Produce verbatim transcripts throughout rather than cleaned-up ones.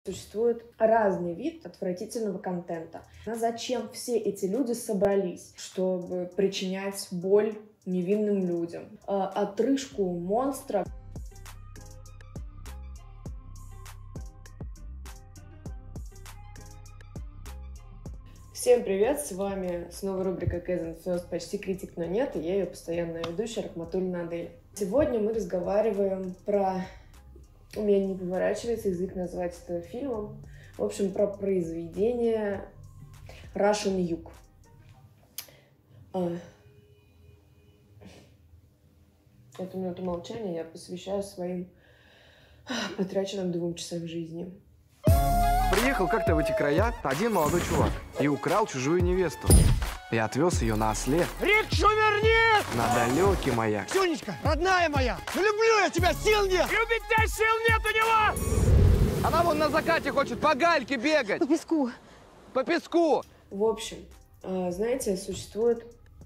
Существует разный вид отвратительного контента. А зачем все эти люди собрались? Чтобы причинять боль невинным людям. А, отрыжку монстра. Всем привет, с вами снова рубрика Кэзен Фёст, почти критик, но нет, и я ее постоянная ведущая Рахматуллина Адель. Сегодня мы разговариваем про... У меня не поворачивается язык назвать это фильмом. В общем, про произведение Russian Юг. Эту минуту молчания я посвящаю своим потраченным двум часам жизни. Приехал как-то в эти края один молодой чувак и украл чужую невесту. И отвез ее на осле. Рикшу верни! На далекий маяк. Сюнечка, родная моя, ну люблю я тебя, сил нет! Любить тебя сил нет у него! Она вон на закате хочет по гальке бегать. По песку. По песку. В общем, знаете, существует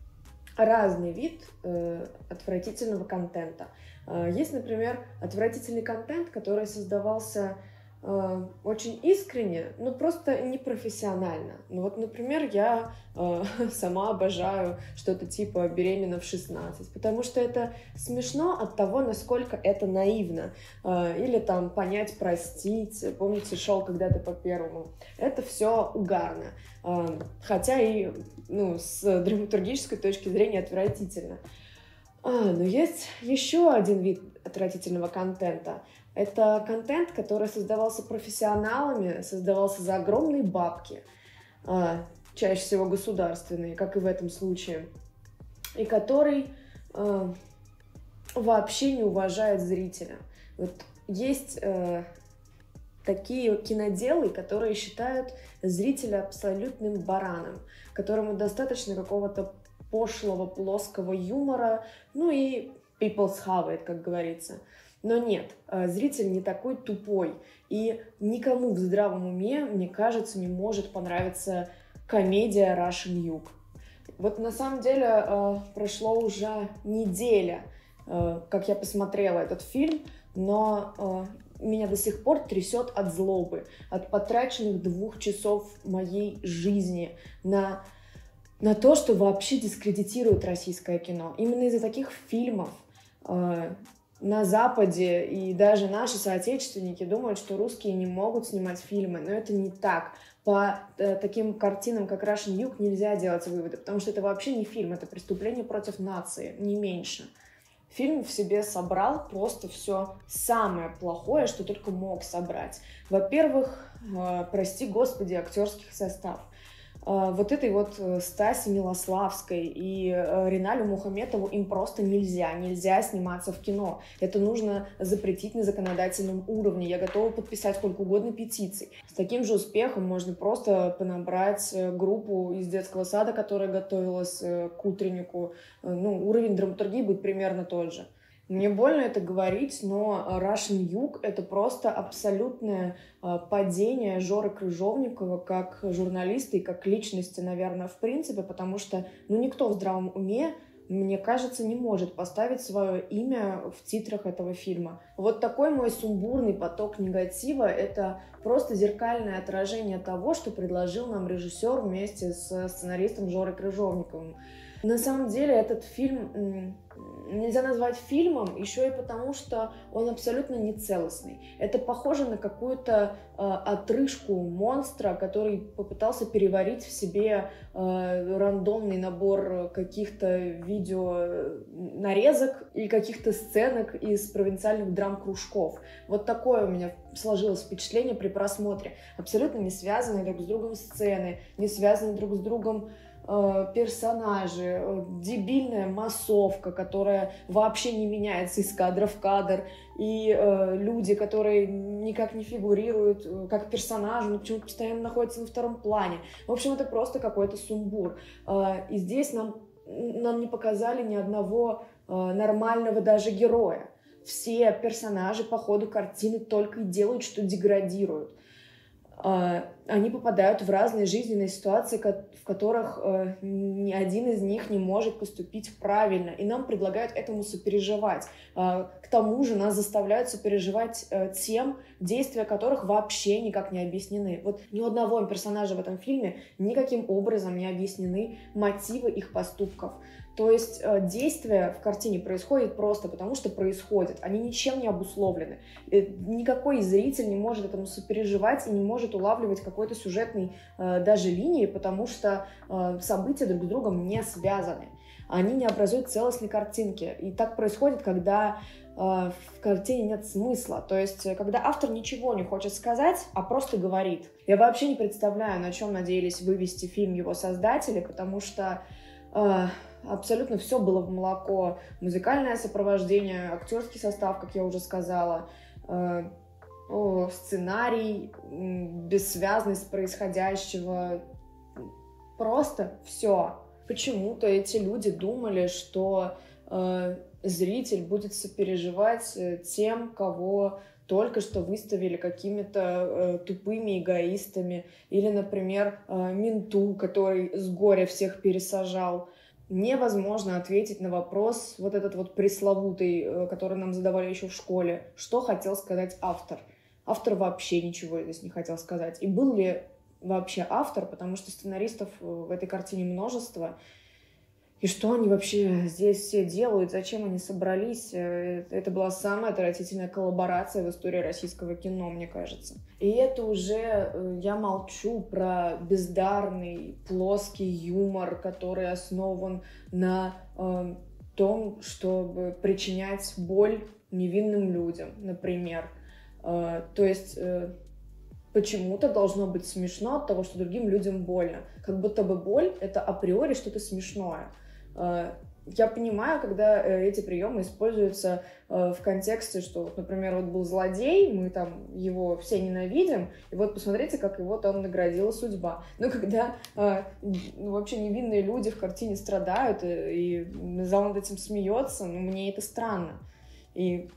разный вид э, отвратительного контента. Есть, например, отвратительный контент, который создавался э, очень искренне, но просто непрофессионально. Ну вот, например, я э, сама обожаю что-то типа «Беременна в шестнадцать», потому что это смешно от того, насколько это наивно. Э, или там «Понять, простить», помните, шел когда-то по первому. Это все угарно. Хотя и ну, с драматургической точки зрения отвратительно. А, но есть еще один вид отвратительного контента. Это контент, который создавался профессионалами, создавался за огромные бабки, а, чаще всего государственные, как и в этом случае, и который а, вообще не уважает зрителя. Вот есть... А, такие киноделы, которые считают зрителя абсолютным бараном, которому достаточно какого-то пошлого, плоского юмора, ну и people's have it, как говорится. Но нет, зритель не такой тупой, и никому в здравом уме, мне кажется, не может понравиться комедия Russian Юг. Вот на самом деле прошло уже неделя, как я посмотрела этот фильм, но меня до сих пор трясет от злобы, от потраченных двух часов моей жизни на, на то, что вообще дискредитирует российское кино. Именно из-за таких фильмов э, на Западе и даже наши соотечественники думают, что русские не могут снимать фильмы, но это не так. По э, таким картинам, как Russian Юг, нельзя делать выводы, потому что это вообще не фильм, это преступление против нации, не меньше. Фильм в себе собрал просто все самое плохое, что только мог собрать. Во-первых, э, прости господи, актерский состав. Э, вот этой вот Стасе Милославской и э, Риналю Мухаметову им просто нельзя. Нельзя сниматься в кино. Это нужно запретить на законодательном уровне. Я готова подписать сколько угодно петиций. С таким же успехом можно просто понабрать группу из детского сада, которая готовилась к утреннику. Ну, уровень драматургии будет примерно тот же. Мне больно это говорить, но Russian Юг — это просто абсолютное падение Жоры Крыжовникова как журналиста и как личности, наверное, в принципе, потому что ну, никто в здравом уме, мне кажется, не может поставить свое имя в титрах этого фильма. Вот такой мой сумбурный поток негатива — это просто зеркальное отражение того, что предложил нам режиссер вместе с сценаристом Жорой Крыжовниковым. На самом деле этот фильм нельзя назвать фильмом еще и потому, что он абсолютно нецелостный. Это похоже на какую-то э, отрыжку монстра, который попытался переварить в себе э, рандомный набор каких-то видео нарезок или каких-то сценок из провинциальных драм-кружков. Вот такое у меня сложилось впечатление при просмотре. Абсолютно не связанные друг с другом сцены, не связанные друг с другом персонажи, дебильная массовка, которая вообще не меняется из кадра в кадр, и э, люди, которые никак не фигурируют э, как персонажи, но почему-то постоянно находятся на втором плане. В общем, это просто какой-то сумбур. Э, и здесь нам, нам не показали ни одного э, нормального даже героя. Все персонажи по ходу картины только и делают, что деградируют. Они попадают в разные жизненные ситуации, в которых ни один из них не может поступить правильно, и нам предлагают этому сопереживать. К тому же нас заставляют сопереживать тем, действия которых вообще никак не объяснены. Вот ни у одного персонажа в этом фильме никаким образом не объяснены мотивы их поступков. То есть э, действия в картине происходят просто потому, что происходят. Они ничем не обусловлены. И никакой зритель не может этому сопереживать и не может улавливать какой-то сюжетной э, даже линии, потому что э, события друг с другом не связаны. Они не образуют целостной картинки. И так происходит, когда э, в картине нет смысла. То есть, когда автор ничего не хочет сказать, а просто говорит. Я вообще не представляю, на чем надеялись вывести фильм его создатели, потому что... Э, абсолютно все было в молоко. Музыкальное сопровождение, актерский состав, как я уже сказала, э, о, сценарий, бессвязность происходящего. Просто все. Почему-то эти люди думали, что э, зритель будет сопереживать тем, кого только что выставили какими-то э, тупыми эгоистами. Или, например, э, менту, который с горя всех пересажал. Невозможно ответить на вопрос, вот этот вот пресловутый, который нам задавали еще в школе, что хотел сказать автор. Автор вообще ничего здесь не хотел сказать. И был ли вообще автор, потому что сценаристов в этой картине множество. И что они вообще здесь все делают, зачем они собрались? Это была самая отвратительная коллаборация в истории российского кино, мне кажется. И это уже я молчу про бездарный, плоский юмор, который основан на э, том, чтобы причинять боль невинным людям, например. Э, то есть... Э, Почему-то должно быть смешно от того, что другим людям больно. Как будто бы боль — это априори что-то смешное. Я понимаю, когда эти приемы используются в контексте, что, например, вот был злодей, мы там его все ненавидим, и вот посмотрите, как его там наградила судьба. Но когда ну, вообще невинные люди в картине страдают, и зал над этим смеется, ну, мне это странно. И...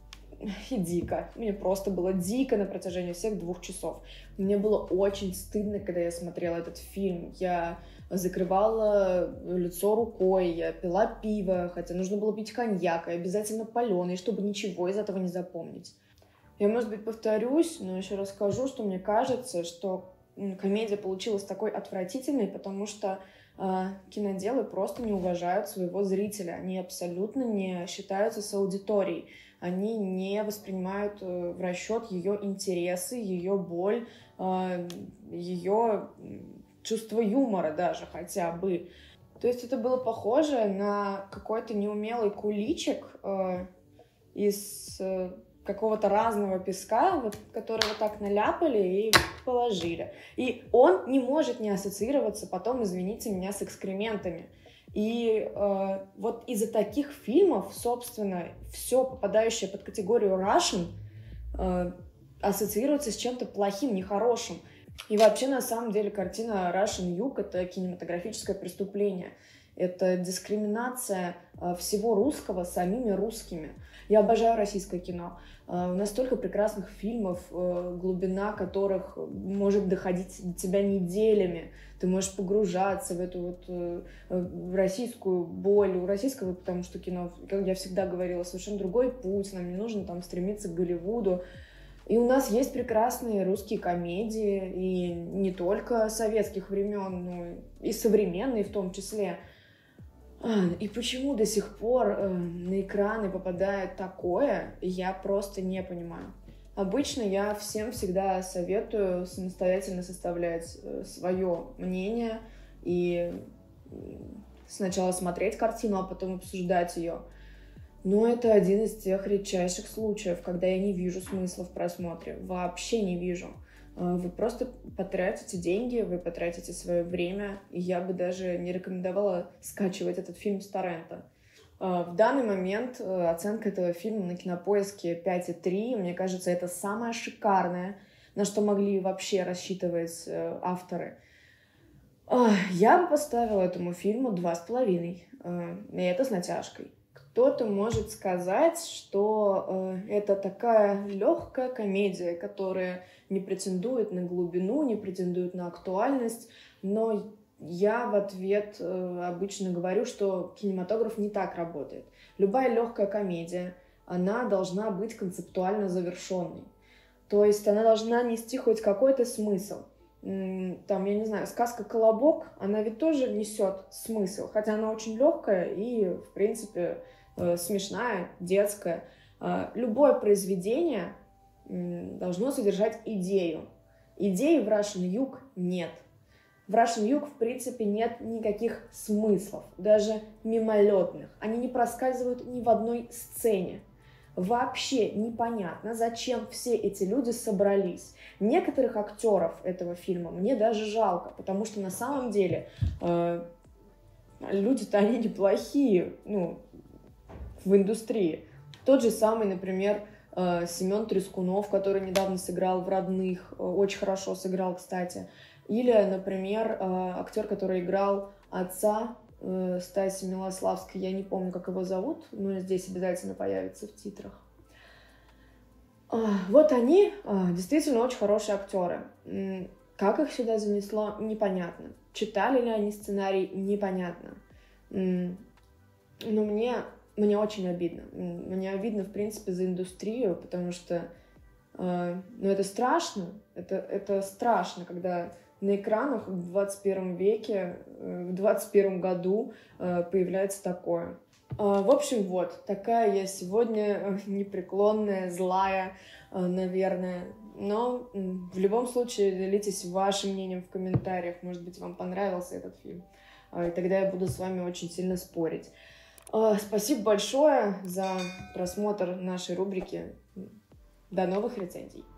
И дико. Мне просто было дико на протяжении всех двух часов. Мне было очень стыдно, когда я смотрела этот фильм. Я закрывала лицо рукой, я пила пиво, хотя нужно было пить коньяк, и обязательно паленый, чтобы ничего из этого не запомнить. Я, может быть, повторюсь, но еще расскажу, что мне кажется, что комедия получилась такой отвратительной, потому что э, киноделы просто не уважают своего зрителя. Они абсолютно не считаются с аудиторией. Они не воспринимают в расчет ее интересы, ее боль, ее чувство юмора даже хотя бы. То есть это было похоже на какой-то неумелый куличик из какого-то разного песка, вот, который вот так наляпали и положили. И он не может не ассоциироваться потом, извините меня, с экскрементами. И э, вот из-за таких фильмов, собственно, все попадающее под категорию Russian э, ассоциируется с чем-то плохим, нехорошим. И вообще, на самом деле, картина Russian Юг — это кинематографическое преступление. Это дискриминация э, всего русского самими русскими. Я обожаю российское кино. Э, у нас столько прекрасных фильмов, э, глубина которых может доходить до тебя неделями. Ты можешь погружаться в эту вот э, в российскую боль, у российского, потому что кино, как я всегда говорила, совершенно другой путь, нам не нужно там стремиться к Голливуду. И у нас есть прекрасные русские комедии, и не только советских времен, но и современные в том числе. И почему до сих пор э, на экраны попадает такое, я просто не понимаю. Обычно я всем всегда советую самостоятельно составлять свое мнение и сначала смотреть картину, а потом обсуждать ее. Но это один из тех редчайших случаев, когда я не вижу смысла в просмотре. Вообще не вижу. Вы просто потратите деньги, вы потратите свое время, и я бы даже не рекомендовала скачивать этот фильм с торрента. В данный момент оценка этого фильма на Кинопоиске пять и три. Мне кажется, это самое шикарное, на что могли вообще рассчитывать авторы. Я бы поставила этому фильму два с половиной. И это с натяжкой. Кто-то может сказать, что э, это такая легкая комедия, которая не претендует на глубину, не претендует на актуальность, но я в ответ э, обычно говорю, что кинематограф не так работает. Любая легкая комедия, она должна быть концептуально завершенной. То есть она должна нести хоть какой-то смысл. Там, я не знаю, сказка «Колобок», она ведь тоже несет смысл, хотя она очень легкая и, в принципе, смешная, детская. Любое произведение должно содержать идею. Идеи в Russian Юг нет. В Russian Юг, в принципе, нет никаких смыслов, даже мимолетных. Они не проскальзывают ни в одной сцене. Вообще непонятно, зачем все эти люди собрались. Некоторых актеров этого фильма мне даже жалко, потому что на самом деле э, люди-то они неплохие, ну, в индустрии. Тот же самый, например, э, Семен Трескунов, который недавно сыграл в «Родных», э, очень хорошо сыграл, кстати. Или, например, э, актер, который играл отца Стаси Милославской, я не помню, как его зовут, но здесь обязательно появится в титрах. Вот они действительно очень хорошие актеры. Как их сюда занесло, непонятно. Читали ли они сценарий, непонятно. Но мне, мне очень обидно. Мне обидно, в принципе, за индустрию, потому что ну, это страшно. Это, это страшно, когда на экранах в двадцать первом веке, в двадцать первом году появляется такое. В общем, вот, такая я сегодня непреклонная, злая, наверное. Но в любом случае делитесь вашим мнением в комментариях. Может быть, вам понравился этот фильм. И тогда я буду с вами очень сильно спорить. Спасибо большое за просмотр нашей рубрики. До новых рецензий.